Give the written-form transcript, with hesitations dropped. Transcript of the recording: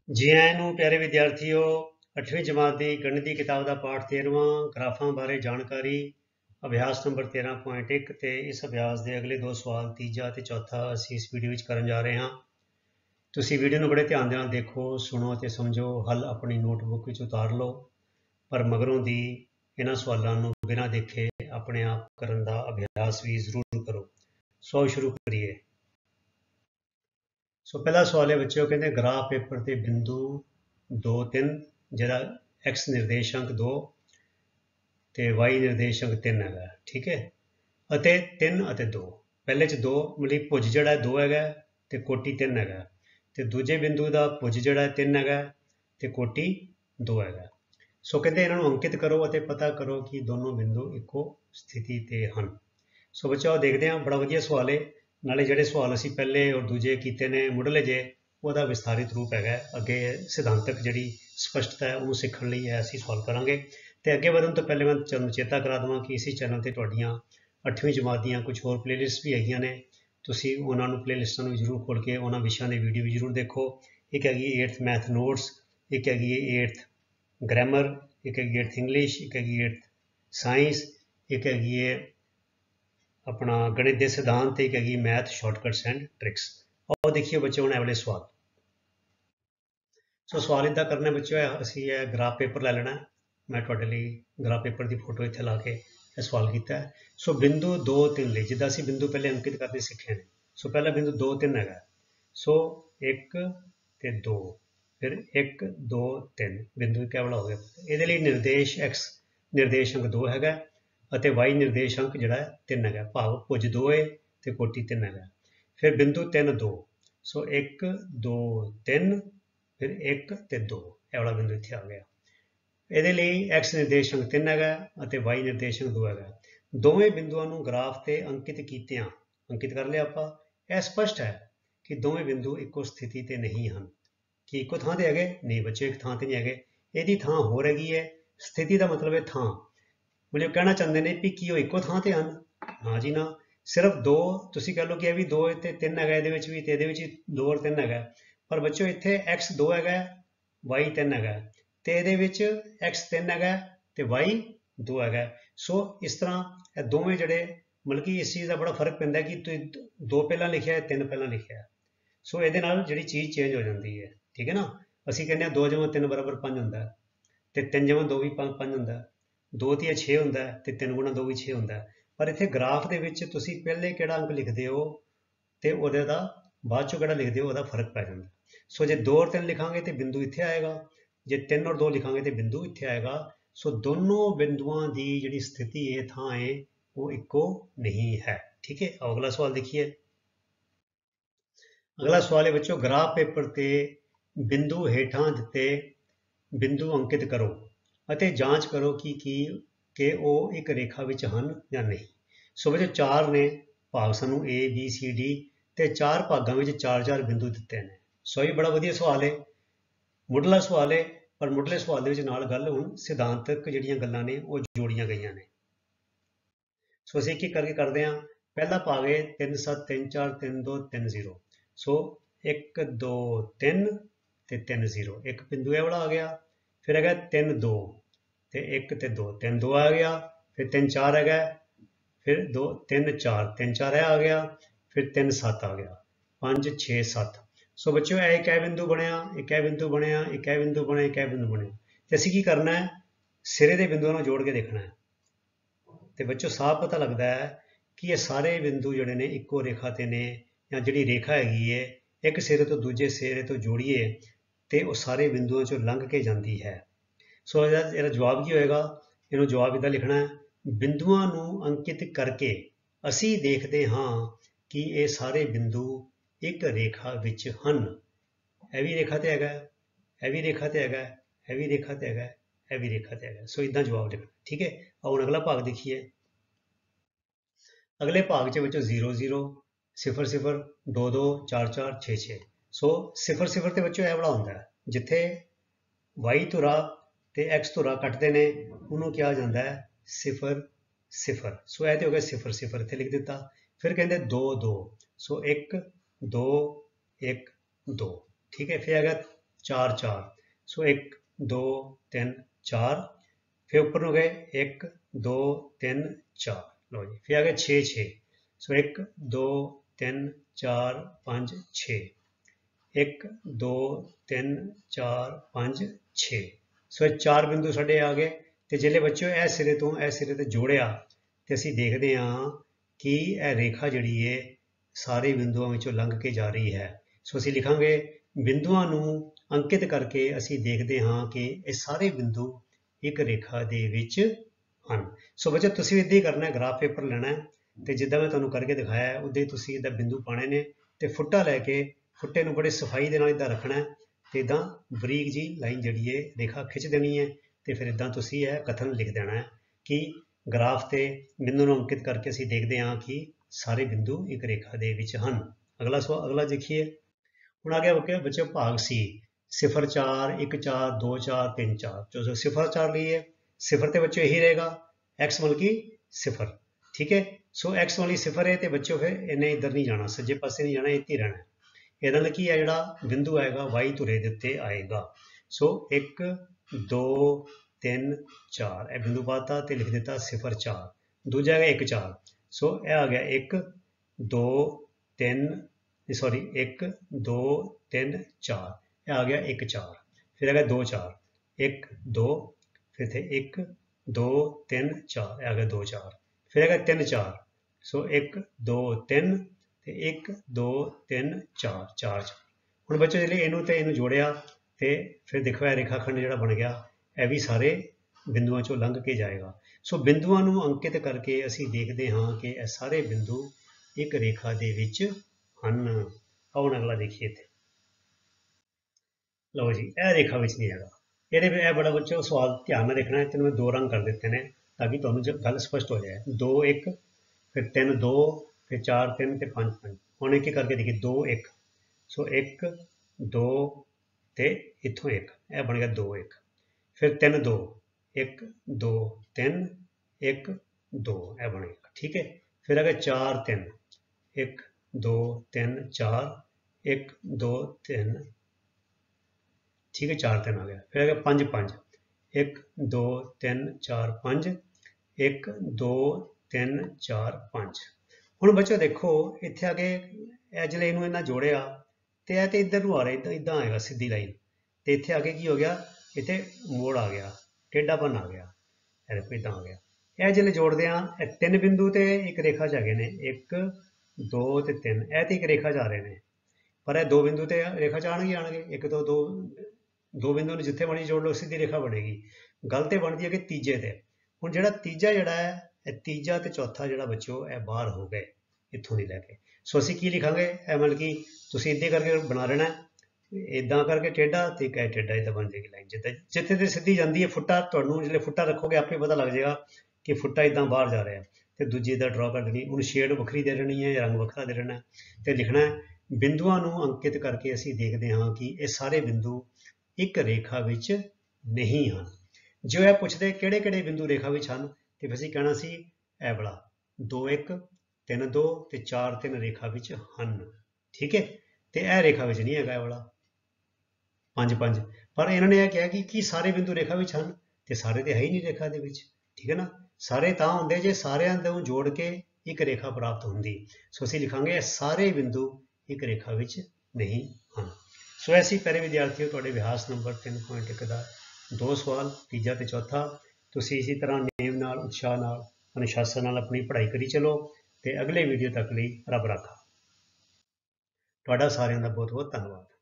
जी आਇਆਂ ਨੂੰ ਪਿਆਰੇ ਵਿਦਿਆਰਥੀਓ 8ਵੀਂ ਜਮਾਤ ਦੀ ਗਣਿਤ ਦੀ ਕਿਤਾਬ ਦਾ ਪਾਠ 13ਵਾਂ ਗ੍ਰਾਫਾਂ ਬਾਰੇ ਜਾਣਕਾਰੀ ਅਭਿਆਸ ਨੰਬਰ 13.1 ਤੇ ਇਸ ਅਭਿਆਸ ਦੇ ਅਗਲੇ ਦੋ ਸਵਾਲ ਤੀਜਾ ਤੇ ਚੌਥਾ ਅਸੀਂ ਇਸ ਵੀਡੀਓ ਵਿੱਚ ਕਰਨ ਜਾ ਰਹੇ ਹਾਂ। ਤੁਸੀਂ ਵੀਡੀਓ ਨੂੰ ਬੜੇ ਧਿਆਨ ਦੇ ਨਾਲ ਦੇਖੋ, ਸੁਣੋ ਤੇ ਸਮਝੋ। ਹੱਲ ਆਪਣੀ ਨੋਟਬੁੱਕ ਵਿੱਚ ਉਤਾਰ ਲਓ, ਪਰ ਮਗਰੋਂ ਦੀ ਇਹਨਾਂ ਸਵਾਲਾਂ ਨੂੰ ਬਿਨਾਂ ਦੇਖੇ ਆਪਣੇ ਆਪ ਕਰਨ ਦਾ ਅਭਿਆਸ ਵੀ ਜ਼ਰੂਰ ਕਰੋ। ਸੋ ਸ਼ੁਰੂ ਕਰੀਏ। ਸੋ ਪਹਿਲਾ ਸਵਾਲ ਹੈ ਬੱਚਿਓ, ਕਹਿੰਦੇ ਗ੍ਰਾਫ ਪੇਪਰ ਤੇ ਬਿੰਦੂ 2 3 ਜਿਹੜਾ x ਨਿਰਦੇਸ਼ਾਂਕ 2 ਤੇ y ਨਿਰਦੇਸ਼ਾਂਕ 3 ਹੈਗਾ, ਠੀਕ ਹੈ, ਅਤੇ 3 ਅਤੇ 2। ਪਹਿਲੇ ਚ 2 ਮਤਲਬ ਭੁਜ ਜਿਹੜਾ 2 ਹੈਗਾ ਤੇ ਕੋਟੀ 3 ਹੈਗਾ, ਤੇ ਦੂਜੇ ਬਿੰਦੂ ਦਾ ਭੁਜ ਜਿਹੜਾ 3 ਹੈਗਾ ਤੇ ਕੋਟੀ 2 ਹੈਗਾ। ਸੋ ਕਹਿੰਦੇ ਇਹਨਾਂ ਨੂੰ ਅੰਕਿਤ ਕਰੋ ਅਤੇ ਪਤਾ ਕਰੋ ਕਿ ਦੋਨੋਂ ਬਿੰਦੂ ਇੱਕੋ ਸਥਿਤੀ ਤੇ ਹਨ। ਸੋ ਬੱਚਾ ਦੇਖਦੇ ਹਾਂ, ਬੜਾ ਵਧੀਆ ਸਵਾਲ ਹੈ। ਨਾਲੇ ਜਿਹੜੇ ਸਵਾਲ ਅਸੀਂ ਪਹਿਲੇ ਔਰ ਦੂਜੇ ਕੀਤੇ ਨੇ ਮੁੱਢਲੇ ਜੇ, ਉਹਦਾ ਵਿਸਥਾਰਿਤ ਰੂਪ ਹੈਗਾ। ਅੱਗੇ ਸਿਧਾਂਤਕ ਜਿਹੜੀ ਸਪਸ਼ਟਤਾ ਹੈ ਉਹਨੂੰ ਸਿੱਖਣ ਲਈ ਇਹ ਅਸੀਂ ਸਵਾਲ ਕਰਾਂਗੇ। ਤੇ ਅੱਗੇ ਵਧਣ ਤੋਂ ਪਹਿਲੇ ਮੈਂ ਤੁਹਾਨੂੰ ਚੇਤਾ ਕਰਾ ਦੇਵਾਂ ਕਿ ਇਸੇ ਚੈਨਲ ਤੇ ਤੁਹਾਡੀਆਂ 8ਵੀਂ ਜਮਾਤ ਦੀਆਂ ਕੁਝ ਹੋਰ ਪਲੇਲਿਸਟ ਵੀ ਹੈਗੀਆਂ ਨੇ। ਤੁਸੀਂ ਉਹਨਾਂ ਨੂੰ ਪਲੇਲਿਸਟਾਂ ਨੂੰ ਜ਼ਰੂਰ ਖੋਲ੍ਹ ਕੇ ਉਹਨਾਂ ਵਿਸ਼ਿਆਂ ਦੇ ਵੀਡੀਓ ਵੀ ਜ਼ਰੂਰ ਦੇਖੋ। ਇੱਕ ਹੈਗੀ 8th ਮੈਥ ਨੋਟਸ, ਇੱਕ ਹੈਗੀ 8th ਗ੍ਰਾਮਰ, ਇੱਕ ਹੈਗੀ 8th ਇੰਗਲਿਸ਼, ਇੱਕ ਹੈਗੀ 8th ਸਾਇੰਸ, ਇੱਕ ਹੈਗੀ ਹੈ अपना गणित के सिद्धांत, एक हैगी मैथ शॉर्टकट्स एंड ट्रिक्स। और देखिए बच्चों हम वाले सवाल। सो सवाल इदा करना बच्चों, असी ग्राफ पेपर लै लेना। मैं तुहाडे लई ग्राफ पेपर की फोटो इत्थे ला के सवाल किया है। सो बिंदु 2 3 लिए जिद्दां असीं बिंदु पहले अंकित करने सीखे हैं। सो पहला बिंदु 2 3 है। सो 1 ते 2, फिर 1 2 3 बिंदु क्या वाला हो गया। ये निर्देश x निर्देशांक 2 है ਅਤੇ y ਨਿਰਦੇਸ਼ਾਂਕ ਜਿਹੜਾ 3 ਹੈਗਾ, ਭਾਵ ਭੁਜ 2 ਹੈ ਤੇ ਕੋਟੀ 3 ਹੈਗਾ। ਫਿਰ ਬਿੰਦੂ 3 2, ਸੋ 1 2 3, ਫਿਰ 1 ਤੇ 2, ਇਹ ਵਾਲਾ ਬਿੰਦੂ ਇੱਥੇ ਆ ਗਿਆ। ਇਹਦੇ ਲਈ x ਨਿਰਦੇਸ਼ਾਂਕ 3 ਹੈਗਾ ਅਤੇ y ਨਿਰਦੇਸ਼ਾਂਕ 2 ਹੈਗਾ। ਦੋਵੇਂ ਬਿੰਦੂਆਂ ਨੂੰ ਗ੍ਰਾਫ ਤੇ ਅੰਕਿਤ ਕੀਤਿਆਂ, ਅੰਕਿਤ ਕਰ ਲਿਆ ਆਪਾਂ। ਇਹ ਸਪਸ਼ਟ ਹੈ ਕਿ ਦੋਵੇਂ ਬਿੰਦੂ ਇੱਕੋ ਸਥਿਤੀ ਤੇ ਨਹੀਂ ਹਨ। ਕਿ ਇੱਕੋ ਥਾਂ ਤੇ ਹੈਗੇ? ਨਹੀਂ ਬੱਚੇ, ਇੱਕ ਥਾਂ ਤੇ ਨਹੀਂ ਹੈਗੇ। ਇਹਦੀ ਥਾਂ ਹੋਰ ਹੈਗੀ ਹੈ। ਸਥਿਤੀ ਦਾ ਮਤਲਬ ਹੈ ਥਾਂ। मतलब कहना चाहते हैं भी कि वो एको थां ते हैं? हाँ जी ना, सिर्फ दो तुसीं कह लो कि यह भी 2 ते 3 है, ये भी 2 और 3 है। पर बच्चों इत्थे x 2 है, y 3 है, तो ये x 3 है तो y 2 है। सो इस तरह दोवें जड़े मतलब कि इस चीज़ का बड़ा फर्क पैंदा कि तुसीं 2 पहला लिखिया है, 3 पहला लिखिया है। सो ये जी चीज़ चेंज हो जाती है, ठीक है ना। असीं कहने 2 जमा 3 बराबर 5 होंदा है, तो 3 जमा 2 भी 5 होंदा है, 2 तीया 6 होंदा है, तो 3 गुणा 2 भी 6 होंदा है। पर इत्थे ग्राफ दे विच तुसीं पहले किहड़ा अंक लिखदे हो ते उहदे दा बाद चों किहड़ा लिखदे हो, उहदा फर्क पै जांदा। सो जे 2 और 3 लिखांगे तो बिंदु इत्थे आएगा, जे 3 और 2 लिखांगे तो बिंदु इत्थे आएगा। सो दोनों बिंदुआं दी जिहड़ी स्थिति है, थां है, वो इक्को नहीं है, ठीक है। अगला सवाल देखिए। अगला सवाल है बच्चों, ग्राफ पेपर ते बिंदु हेठां दित्ते बिंदु अंकित करो ਅਤੇ ਜਾਂਚ ਕਰੋ ਕਿ ਉਹ ਇੱਕ ਰੇਖਾ ਵਿੱਚ ਹਨ ਜਾਂ ਨਹੀਂ। ਸੋ ਵਿੱਚ 4 ਨੇ ਭਾਗ, ਸਾਨੂੰ A B C D ਤੇ 4 ਭਾਗਾਂ ਵਿੱਚ 4-4 ਬਿੰਦੂ ਦਿੱਤੇ ਨੇ। ਸੋ ਇਹ ਬੜਾ ਵਧੀਆ ਸਵਾਲ ਹੈ, ਮੁੱਢਲਾ ਸਵਾਲ ਹੈ। ਪਰ ਮੁੱਢਲੇ ਸਵਾਲ ਦੇ ਵਿੱਚ ਨਾਲ ਗੱਲ ਹੁਣ ਸਿਧਾਂਤਕ ਜਿਹੜੀਆਂ ਗੱਲਾਂ ਨੇ ਉਹ ਜੋੜੀਆਂ ਗਈਆਂ ਨੇ। ਸੋ ਅਸੀਂ ਇੱਕ ਇੱਕ ਕਰਕੇ ਕਰਦੇ ਹਾਂ। ਪਹਿਲਾ ਭਾਗ ਹੈ 3 7 3 4 3 2 3 0। ਸੋ 1 2 3 ਤੇ 3 0, ਇੱਕ ਬਿੰਦੂ ਇਹ ਵਾਲਾ ਆ ਗਿਆ। फिर है 3 2 तो 1 ते 2, 3 2 आ गया। फिर 3 4 है, फिर 2 3 4 3 4 है आ गया। फिर 3 7 आ गया, 5 6 7। सो बच्चों एक बिंदु बनया, एक बिंदु बनया, एक बिंदु बने, एक बिंदु बने। तो असीं की करना है, सिरे के बिंदुओं को जोड़ के देखना है। तो बच्चों साफ पता लगता है कि ये सारे बिंदु जोड़े ने इक्को रेखा ते ने, या जिहड़ी रेखा हैगी है एक सिरे तो दूजे सिरे तो जोड़िए तो वो सारे बिंदुओं चों लंघ के जाती है। सो ਇਹਦਾ ਜਵਾਬ ਕੀ ਹੋਏਗਾ? ਇਹਨੂੰ ਜਵਾਬ ਇੱਦਾਂ ਲਿਖਣਾ ਹੈ, ਬਿੰਦੂਆਂ ਨੂੰ ਅੰਕਿਤ ਕਰਕੇ ਅਸੀਂ ਦੇਖਦੇ ਹਾਂ ਕਿ ਇਹ ਸਾਰੇ ਬਿੰਦੂ ਇੱਕ ਰੇਖਾ ਵਿੱਚ ਹਨ। ਇਹ ਵੀ ਰੇਖਾ ਤੇ ਹੈਗਾ, ਇਹ ਵੀ ਰੇਖਾ ਤੇ ਹੈਗਾ, ਇਹ ਵੀ ਰੇਖਾ ਤੇ ਹੈਗਾ, ਇਹ ਵੀ ਰੇਖਾ ਤੇ ਹੈਗਾ। ਸੋ ਇੱਦਾਂ ਜਵਾਬ ਲਿਖਣਾ, ਠੀਕ ਹੈ। ਹੁਣ ਅਗਲਾ ਭਾਗ ਦੇਖੀਏ। ਅਗਲੇ ਭਾਗ 'ਚ ਵਿੱਚੋਂ 0 0 0 0 2 2 4 4 6 6। ਸੋ 0 0 ਤੇ ਬੱਚੋ ਇਹ ਵਾਲਾ ਹੁੰਦਾ ਹੈ ਜਿੱਥੇ y ਧੁਰਾ ਤੇ x ਧੁਰਾ ਕੱਟਦੇ ਨੇ, ਉਹਨੂੰ ਕਿਹਾ ਜਾਂਦਾ ਹੈ 0 0। ਸੋ ਇਹ ਤੇ ਹੋ ਗਿਆ 0 0, ਇੱਥੇ ਲਿਖ ਦਿੱਤਾ। ਫਿਰ ਕਹਿੰਦੇ 2 2, ਸੋ 1 2 1 2, ਠੀਕ ਹੈ। ਫਿਰ ਹੈਗਾ 4 4, सो 1 2 3 4, फिर ऊपर हो गए 1 2 3 4, लो जी फिर आ गए 6 6, सो 1 2 3 4 5 6, 1 2 3 4 5 6, सो ਇਹ 4 ਬਿੰਦੂ ਸਾਡੇ ਆ ਗਏ। ਤੇ ਜਿਹੜੇ ਬੱਚਿਓ ਇਹ ਸਿਰੇ ਤੋਂ ਇਹ ਸਿਰੇ ਤੇ ਜੋੜਿਆ ਤੇ ਅਸੀਂ ਦੇਖਦੇ ਹਾਂ ਕਿ ਇਹ ਰੇਖਾ ਜਿਹੜੀ ਹੈ ਸਾਰੇ ਬਿੰਦੂਆਂ ਵਿੱਚੋਂ ਲੰਘ ਕੇ ਜਾ ਰਹੀ ਹੈ। ਸੋ ਅਸੀਂ ਲਿਖਾਂਗੇ ਬਿੰਦੂਆਂ ਨੂੰ ਅੰਕਿਤ ਕਰਕੇ ਅਸੀਂ ਦੇਖਦੇ ਹਾਂ ਕਿ ਇਹ ਸਾਰੇ ਬਿੰਦੂ ਇੱਕ ਰੇਖਾ ਦੇ ਵਿੱਚ ਹਨ। ਸੋ ਬੱਚੋ ਤੁਸੀਂ ਵੀ ਇੱਦਾਂ ਹੀ ਕਰਨਾ, ਗ੍ਰਾਫ ਪੇਪਰ ਲੈਣਾ ਤੇ ਜਿੱਦਾਂ ਮੈਂ ਤੁਹਾਨੂੰ ਕਰਕੇ ਦਿਖਾਇਆ ਉੱਦਾਂ ਹੀ ਤੁਸੀਂ ਇੱਦਾਂ ਬਿੰਦੂ ਪਾਣੇ ਨੇ ਤੇ ਫੁੱਟਾ ਲੈ ਕੇ ਫੁੱਟੇ ਨੂੰ ਬੜੀ ਸਫਾਈ ਦੇ ਨਾਲ ਇੱਦਾਂ ਰੱਖਣਾ ਤੇ ਇੱਦਾਂ ਬਰੀਕ ਜੀ ਲਾਈਨ ਜਿਹੜੀ ਹੈ ਰੇਖਾ ਖਿੱਚ ਦੇਣੀ ਹੈ ਤੇ ਫਿਰ ਇੱਦਾਂ ਤੁਸੀਂ ਇਹ ਕਥਨ ਲਿਖ ਦੇਣਾ ਹੈ ਕਿ ਗ੍ਰਾਫ ਤੇ ਬਿੰਦੂ ਨੂੰ ਅੰਕਿਤ ਕਰਕੇ ਅਸੀਂ ਦੇਖਦੇ ਹਾਂ ਕਿ ਸਾਰੇ ਬਿੰਦੂ ਇੱਕ ਰੇਖਾ ਦੇ ਵਿੱਚ ਹਨ। ਅਗਲਾ ਸਵਾਲ ਅਗਲਾ ਦੇਖੀਏ। ਹੁਣ ਆ ਗਿਆ ਬੱਚੇ ਭਾਗ ਸੀ 0 4 1 4 2 4 3 4, जो 0 4 ਲਈਏ 0 ਤੇ ਬੱਚੇ ਇਹੀ ਰਹੇਗਾ x ਮਤਲਬ ਕਿ 0, ਠੀਕ ਹੈ। ਸੋ x ਵਾਲੀ 0 ਹੈ ਤੇ ਬੱਚਿਓ ਫਿਰ ਇਹਨੇ ਇੱਧਰ ਨਹੀਂ ਜਾਣਾ, ਸੱਜੇ ਪਾਸੇ ਨਹੀਂ ਜਾਣਾ, ਇੱਥੇ ਹੀ ਰਹਿਣਾ। ਇਹਦਾ ਨਾਲ ਕੀ ਹੈ ਜਿਹੜਾ ਬਿੰਦੂ ਆਏਗਾ y ਧੁਰੇ ਦੇ ਉੱਤੇ ਆਏਗਾ। ਸੋ 1 2 3 4 ਇਹ ਬਿੰਦੂ ਪਾਤਾ ਤੇ ਲਿਖ ਦਿੱਤਾ 0 4, ਦੂਜਾ ਹੈਗਾ 1 4, ਸੋ ਇਹ ਆ ਗਿਆ 1 2 3 ਸੌਰੀ 1 2 3 4, ਇਹ ਆ ਗਿਆ 1 4, ਫਿਰ ਹੈਗਾ 2 4 1 2, ਫਿਰ ਇੱਥੇ 1 2 3 4, ਇਹ ਆ ਗਿਆ 2 4, ਫਿਰ ਹੈਗਾ 3 4, ਸੋ 1 2 3 ਤੇ 1 2 3 4 4 4। ਹੁਣ ਬੱਚੋ ਜਿਹੜੇ ਇਹਨੂੰ ਤੇ ਇਹਨੂੰ ਜੋੜਿਆ ਤੇ ਫਿਰ ਦੇਖੋ ਇਹ ਰੇਖਾ ਖੰਡ ਜਿਹੜਾ ਬਣ ਗਿਆ ਇਹ ਵੀ ਸਾਰੇ ਬਿੰਦੂਆਂ ਚੋਂ ਲੰਘ ਕੇ ਜਾਏਗਾ। ਸੋ ਬਿੰਦੂਆਂ ਨੂੰ ਅੰਕਿਤ ਕਰਕੇ ਅਸੀਂ ਦੇਖਦੇ ਹਾਂ ਕਿ ਇਹ ਸਾਰੇ ਬਿੰਦੂ ਇੱਕ ਰੇਖਾ ਦੇ ਵਿੱਚ ਹਨ। ਆਓ ਅਗਲਾ ਦੇਖੀਏ ਇੱਥੇ। ਲਓ ਜੀ ਇਹ ਰੇਖਾ ਵਿੱਚ ਨਹੀਂ ਹੈਗਾ, ਇਹਦੇ ਵਿੱਚ ਇਹ ਬੜਾ ਬੱਚੋ ਸਵਾਲ ਧਿਆਨ ਨਾਲ ਦੇਖਣਾ ਹੈ। ਤੈਨੂੰ ਮੈਂ 2 ਰੰਗ ਕਰ ਦਿੱਤੇ ਨੇ ਤਾਂ ਕਿ ਤੁਹਾਨੂੰ ਗੱਲ ਸਪਸ਼ਟ ਹੋ ਜਾਏ। 2 1, ਫਿਰ 3 2, ਫਿਰ 4 3 ਤੇ 5 5। ਹੁਣ ਇੱਕ ਕਰਕੇ ਦੇਖੀਏ 2 1, ਸੋ 1 2 ਤੇ ਇੱਥੋਂ 1, ਇਹ ਬਣ ਗਿਆ 2 1, ਫਿਰ 3 2 1 2 3 1 2, ਇਹ ਬਣ ਗਿਆ, ਠੀਕ ਹੈ। ਫਿਰ ਹੈਗਾ 4 3 1 2 3 4 1 2 3, ठीक है, 4 3 आ गया। फिर आएगा 5 5 1 2 3 4 5 1 2 3 4 5। ਹੁਣ ਬੱਚੋ ਦੇਖੋ ਇੱਥੇ ਆ ਕੇ ਇਹ ਜਿਹੜੇ ਇਹਨੂੰ ਇਹਨਾਂ ਜੋੜਿਆ ਤੇ ਇਹ ਤੇ ਇੱਧਰ ਨੂੰ ਆ ਰਿਹਾ, ਇੱਦਾਂ ਆਏਗਾ ਸਿੱਧੀ ਲਾਈਨ ਤੇ ਇੱਥੇ ਆ ਕੇ ਕੀ ਹੋ ਗਿਆ, ਇੱਥੇ ਮੋੜ ਆ ਗਿਆ, ਟੇਢਾਪਨ ਆ ਗਿਆ, ਇਹ ਦੇਖੋ ਇੱਦਾਂ ਆ ਗਿਆ। ਇਹ ਜਿਹੜੇ ਜੋੜਦੇ ਆ ਇਹ 3 ਬਿੰਦੂ ਤੇ ਇੱਕ ਰੇਖਾ 'ਚ ਹੈਗੇ ਨੇ, 1 2 ਤੇ 3, ਇਹ ਤੇ ਇੱਕ ਰੇਖਾ 'ਚ ਆ ਰਹੇ ਨੇ, ਪਰ ਇਹ 2 ਬਿੰਦੂ ਤੇ ਰੇਖਾ 'ਚ ਆਣਗੇ 1 2 ਦੋ ਬਿੰਦੂ ਨੂੰ ਜਿੱਥੇ ਮਰਜ਼ੀ ਜੋੜ ਲਓ ਸਿੱਧੀ ਰੇਖਾ ਬਣੇਗੀ। ਗੱਲ ਤੇ ਬਣਦੀ ਹੈ ਕਿ ਤੀਜੇ ਤੇ। ਹੁਣ ਜਿਹੜਾ ਤੀਜਾ ਜਿਹੜਾ ਹੈ ਇਹ ਤੀਜਾ ਤੇ ਚੌਥਾ ਜਿਹੜਾ ਬੱਚੋ ਇਹ ਬਾਹਰ ਹੋ ਗਏ ਇੱਥੋਂ ਦੀ ਲੈ ਕੇ। ਸੋ ਅਸੀਂ ਕੀ ਲਿਖਾਂਗੇ, ਇਹ ਮਤਲਬ ਕਿ ਤੁਸੀਂ ਇੱਦਾਂ ਕਰਕੇ ਬਣਾ ਲੈਣਾ, ਇੱਦਾਂ ਕਰਕੇ ਟੇਢਾ ਤੇ ਇੱਕ ਟੇਢਾ, ਇੱਦਾਂ ਬਣ ਜਾਏਗੀ ਲਾਈਨ। ਜਿੱਥੇ ਤੇ ਸਿੱਧੀ ਜਾਂਦੀ ਹੈ ਫੁੱਟਾ, ਤੁਹਾਨੂੰ ਜਿਹੜੇ ਫੁੱਟਾ ਰੱਖੋਗੇ ਆਪੇ ਪਤਾ ਲੱਗ ਜਾਏਗਾ ਕਿ ਫੁੱਟਾ ਇੱਦਾਂ ਬਾਹਰ ਜਾ ਰਿਹਾ ਤੇ ਦੂਜੀ ਦਾ ਡਰਾ ਕਰ ਦੇਣੀ, ਉਹਨੂੰ ਸ਼ੇਡ ਵੱਖਰੀ ਦੇ ਦੇਣੀ ਹੈ, ਰੰਗ ਵੱਖਰਾ ਦੇ ਦੇਣਾ ਤੇ ਲਿਖਣਾ ਬਿੰਦੂਆਂ ਨੂੰ ਅੰਕਿਤ ਕਰਕੇ ਅਸੀਂ ਦੇਖਦੇ ਹਾਂ ਕਿ ਇਹ ਸਾਰੇ ਬਿੰਦੂ ਇੱਕ ਰੇਖਾ ਵਿੱਚ ਨਹੀਂ ਹਨ। ਜੋ ਇਹ ਪੁੱਛਦੇ ਕਿਹੜੇ ਕਿਹੜੇ ਬਿੰਦੂ ਰੇਖਾ ਵਿੱਚ ਹਨ ਤੇ ਫਿਰ ਅਸੀਂ ਕਹਿਣਾ ਸੀ ਇਹ ਵਾਲਾ 2 1 3 2 ਤੇ 4 3 ਰੇਖਾ ਵਿੱਚ ਹਨ, ਠੀਕ ਹੈ। ਤੇ ਇਹ ਰੇਖਾ ਵਿੱਚ ਨਹੀਂ ਹੈਗਾ ਇਹ ਵਾਲਾ 5 5, ਪਰ ਇਹਨਾਂ ਨੇ ਇਹ ਕਿਹਾ ਕਿ ਸਾਰੇ ਬਿੰਦੂ ਰੇਖਾ ਵਿੱਚ ਹਨ ਤੇ ਸਾਰੇ ਤੇ ਹੈ ਹੀ ਨਹੀਂ ਰੇਖਾ ਦੇ ਵਿੱਚ, ਠੀਕ ਹੈ ਨਾ। ਸਾਰੇ ਤਾਂ ਹੁੰਦੇ ਜੇ ਸਾਰਿਆਂ ਨੂੰ ਜੋੜ ਕੇ ਇੱਕ ਰੇਖਾ ਪ੍ਰਾਪਤ ਹੁੰਦੀ। ਸੋ ਅਸੀਂ ਲਿਖਾਂਗੇ ਸਾਰੇ ਬਿੰਦੂ ਇੱਕ ਰੇਖਾ ਵਿੱਚ ਨਹੀਂ ਹਨ। ਸੋ ਐਸੀ ਪਿਆਰੇ ਵਿਦਿਆਰਥੀਓ ਤੁਹਾਡੇ ਅਭਿਆਸ ਨੰਬਰ 3.1 ਦਾ 2 ਸਵਾਲ, ਤੀਜਾ ਤੇ ਚੌਥਾ। ਤੁਸੀਂ ਇਸੇ ਤਰ੍ਹਾਂ ਨੇਮ ਨਾਲ, ਉਤਸ਼ਾਹ ਨਾਲ, ਅਨੁਸ਼ਾਸਨ ਨਾਲ ਆਪਣੀ ਪੜ੍ਹਾਈ ਕਰੀ ਚਲੋ ਤੇ ਅਗਲੇ ਵੀਡੀਓ ਤੱਕ ਲਈ ਰੱਬ ਰਾਖਾ। ਤੁਹਾਡਾ ਸਾਰਿਆਂ ਦਾ ਬਹੁਤ ਬਹੁਤ ਧੰਨਵਾਦ।